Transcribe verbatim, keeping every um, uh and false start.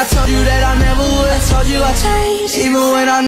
I told you that I never would. I told you I'd change, even when I